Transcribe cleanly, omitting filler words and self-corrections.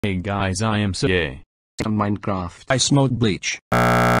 Hey guys, I am Say. On Minecraft. I smoked Bleach.